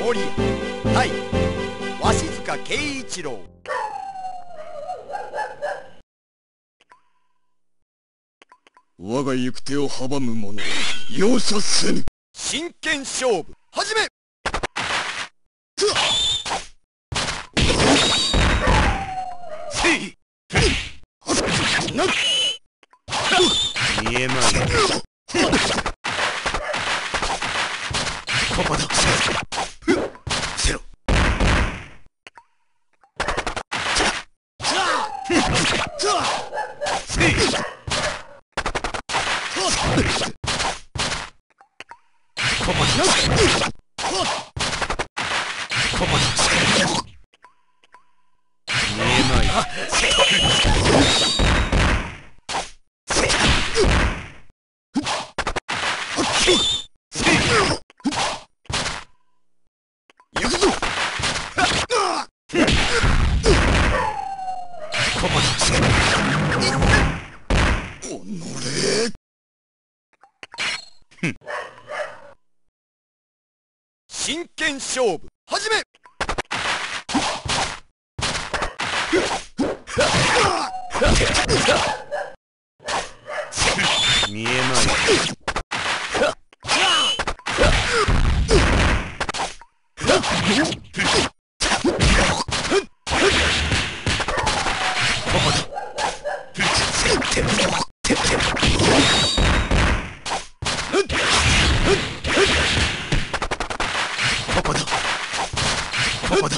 守屋対鷲塚慶一郎。 我が行く手を阻む者容赦せぬ。 真剣勝負始め。 見えまい。ここだ。せろ。ここだ。見えまい。行くぞ。ここだ。おのれ。 真剣勝負始め。 見えまい。ここだ。ここだ。ここだ。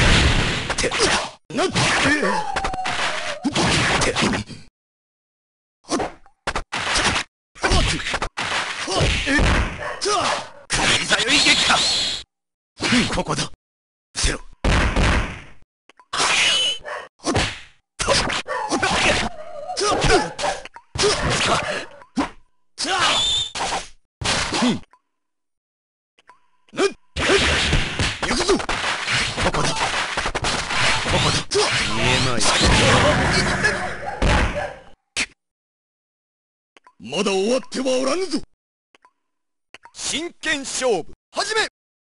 ここだ。せろ。行くぞ。ここだ。ここだ。見えまい。まだ終わってはおらぬぞ。 真剣勝負始め。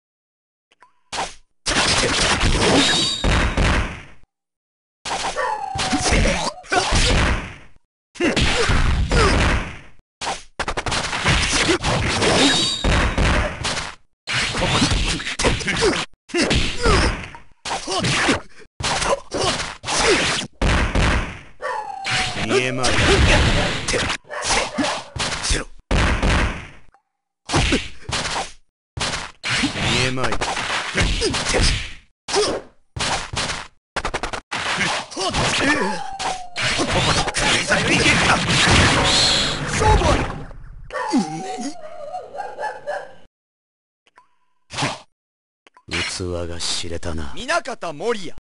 見えまい。せろ。見えまい。ここだ。 勝負は器が知れたな。 南方守屋